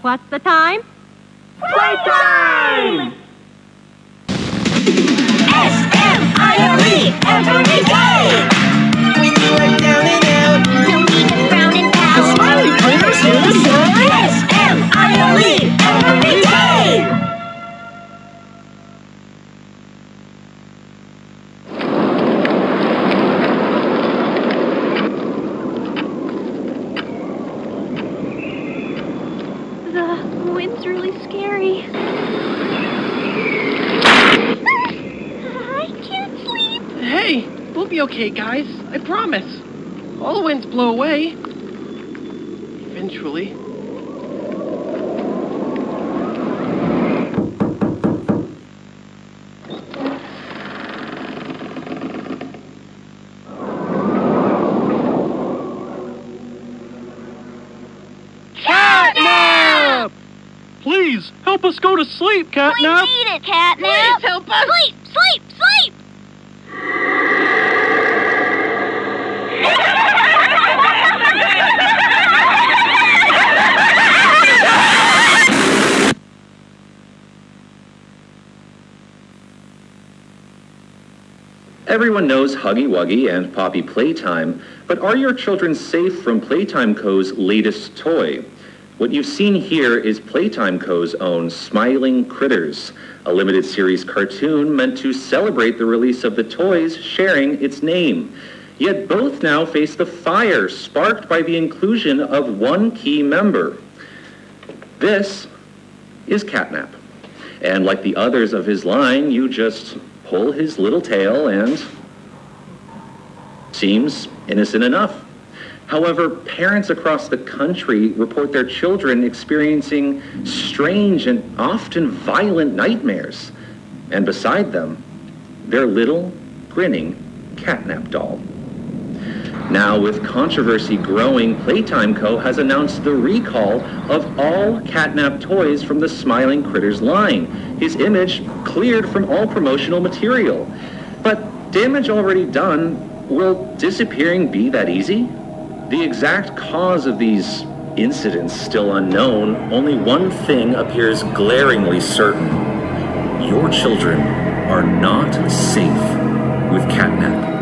What's the time? Playtime! S-M-I-L-E every day! When you are down and out, no need to frown and pout. The smiling critters here to say S-M-I-L-E every day! The wind's really scary. I can't sleep. Hey, we'll be okay, guys. I promise. All the winds blow away. Eventually. Catnap! Please, help us go to sleep, We Catnap! need it, Catnap. Please help us! Sleep, sleep, sleep! Everyone knows Huggy Wuggy and Poppy Playtime, but are your children safe from Playtime Co.'s latest toy? What you've seen here is Playtime Co.'s own Smiling Critters, a limited series cartoon meant to celebrate the release of the toys sharing its name. Yet both now face the fire sparked by the inclusion of one key member. This is Catnap. And like the others of his line, you just pull his little tail and seems innocent enough. However, parents across the country report their children experiencing strange and often violent nightmares. And beside them, their little, grinning Catnap doll. Now, with controversy growing, Playtime Co. has announced the recall of all Catnap toys from the Smiling Critters line. His image cleared from all promotional material. But damage already done, will disappearing be that easy? The exact cause of these incidents still unknown, only one thing appears glaringly certain. Your children are not safe with Catnap.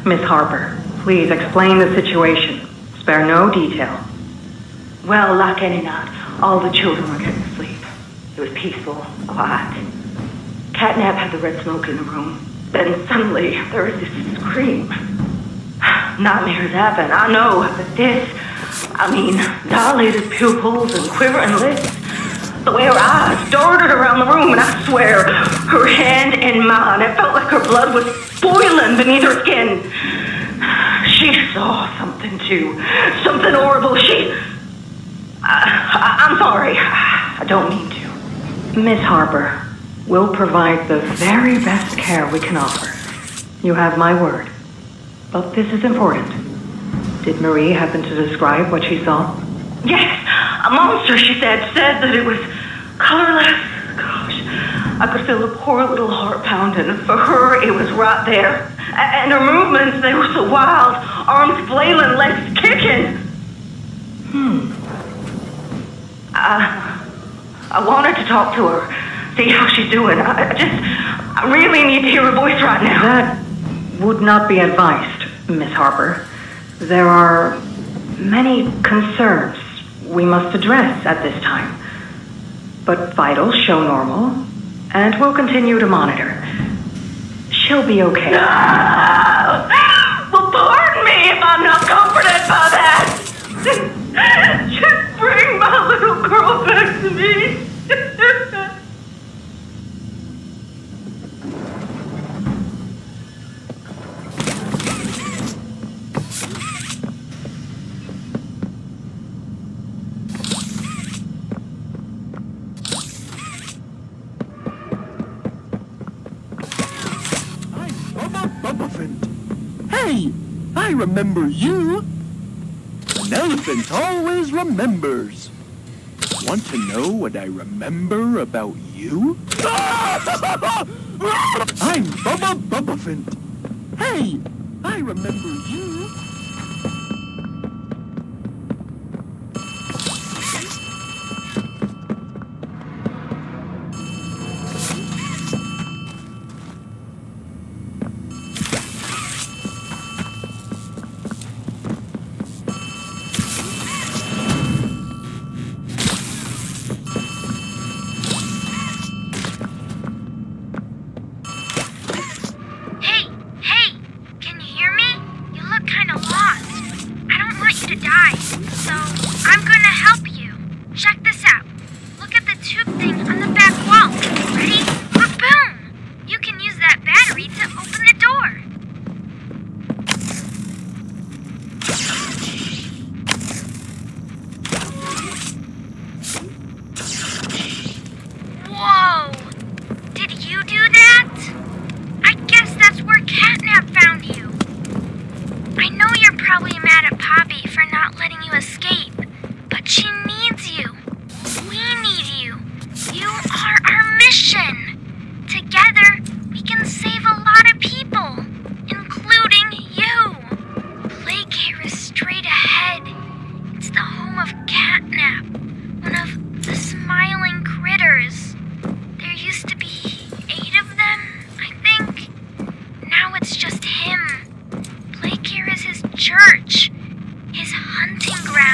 Miss Harper, please explain the situation. Spare no detail. Well, like any night, all the children were getting sleep. It was peaceful, quiet. Catnap had the red smoke in the room. Then suddenly, there was this scream. Nightmares happen, I know, but this... dilated pupils and quivering lips. The way her eyes darted around the room, and I swear, her hand in mine, it felt like her blood was boiling beneath her skin. She saw something too. Something horrible. I'm sorry. I don't mean to. Miss Harper, we'll provide the very best care we can offer. You have my word. But this is important. Did Marie happen to describe what she saw? Yes, a monster, she said that it was colorless. Gosh, I could feel her poor little heart pounding. For her, it was right there. And her movements, they were so wild. Arms flailing, legs kicking. I wanted to talk to her, see how she's doing. I really need to hear her voice right now. That would not be advised, Miss Harper. There are many concerns we must address at this time. But vitals show normal, and we'll continue to monitor. She'll be okay. No! Well, pardon me if I'm not comforted by that. Just bring my little girl back to me. Hey, I remember you. An elephant always remembers. Want to know what I remember about you? I'm Bubba Bubbaphant. Hey, I remember you. Church, his hunting ground.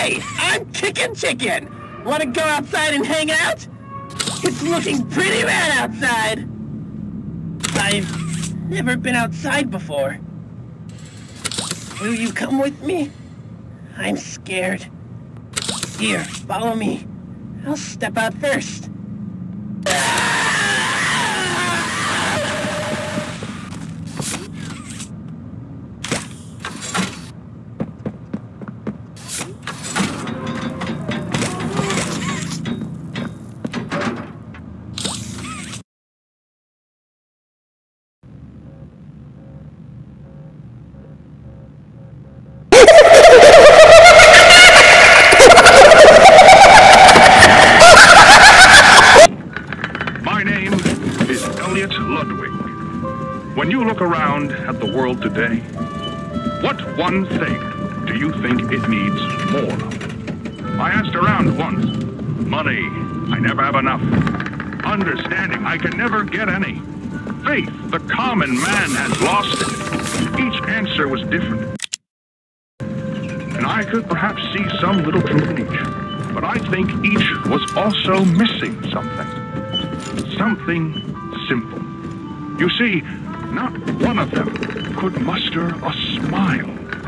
Hey, I'm Chicken. Want to go outside and hang out? It's looking pretty bad outside. I've never been outside before. Will you come with me? I'm scared. Here, follow me. I'll step out first. When you look around at the world today, what one thing do you think it needs more of? I asked around once. Money, I never have enough. Understanding, I can never get any. Faith, the common man has lost it. Each answer was different. And I could perhaps see some little truth in each. But I think each was also missing something. Something simple. You see, not one of them could muster a smile.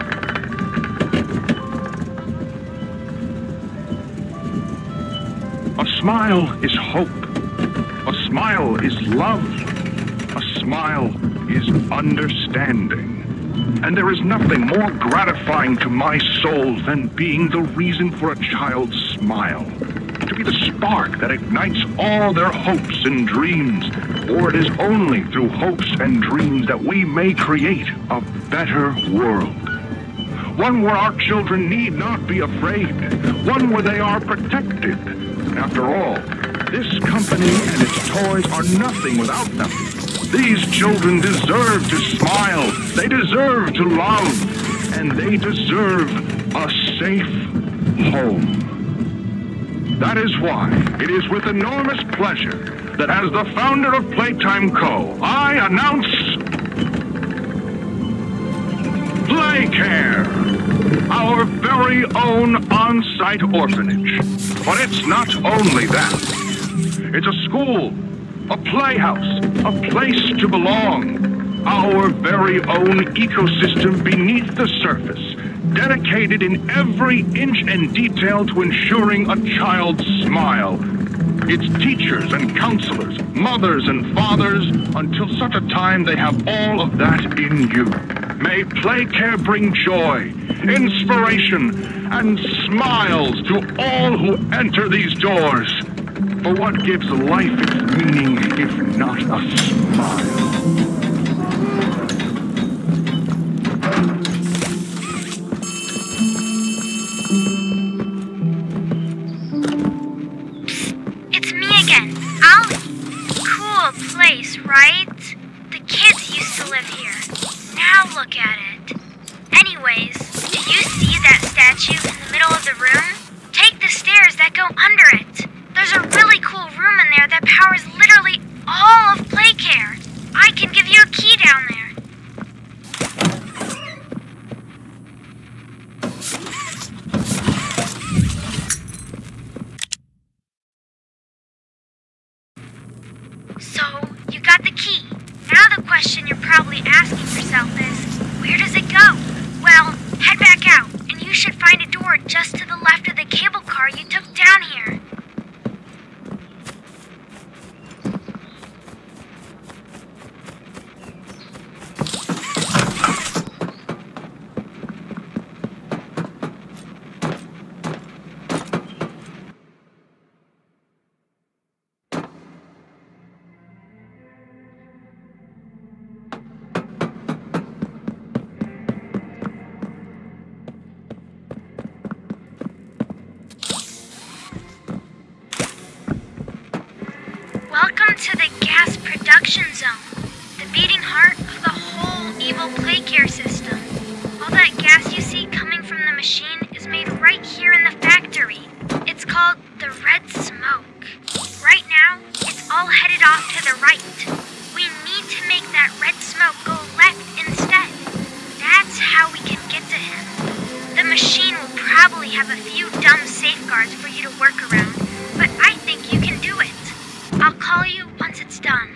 A smile is hope. A smile is love. A smile is understanding. And there is nothing more gratifying to my soul than being the reason for a child's smile. To be the spark that ignites all their hopes and dreams. For it is only through hopes and dreams that we may create a better world. One where our children need not be afraid. One where they are protected. After all, this company and its toys are nothing without them. These children deserve to smile. They deserve to love. And they deserve a safe home. That is why it is with enormous pleasure that as the founder of Playtime Co., I announce Playcare, our very own on-site orphanage. But it's not only that. It's a school, a playhouse, a place to belong. Our very own ecosystem beneath the surface, dedicated in every inch and detail to ensuring a child's smile. Its teachers and counselors, mothers and fathers, until such a time they have all of that in you. May Playcare bring joy, inspiration, and smiles to all who enter these doors. For what gives life its meaning if not a smile? Right? The kids used to live here. Now look at it. Anyways, do you see that statue in the middle of the room? Take the stairs that go under it. There's a really cool room in there that powers literally all of Playcare. I can give you a key down there. So, you got the key. Now the question you're probably asking yourself is, where does it go? Well, head back out, and you should find a door just to the left of the cable car you took down here. Welcome to the gas production zone, the beating heart of the whole evil Playcare system. All that gas you see coming from the machine is made right here in the factory. It's called the red smoke. Right now, it's all headed off to the right. We need to make that red smoke go left instead. That's how we can get to him. The machine will probably have a few dumb safeguards for you to work around, but I think you can do it. I'll call you once it's done.